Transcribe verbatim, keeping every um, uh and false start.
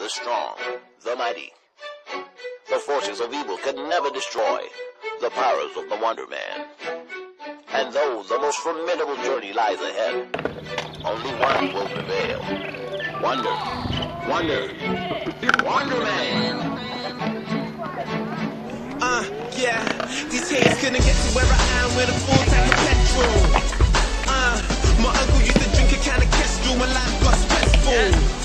the strong, the mighty. The forces of evil could never destroy the powers of the Wonder Man. And though the most formidable journey lies ahead, only one will prevail. Wonder, Wonder, Wonder Man! Uh, yeah, these haters couldn't get to where I am with a full tank of petrol. Uh, my uncle used to drink a can of Kestrel when life got stressful.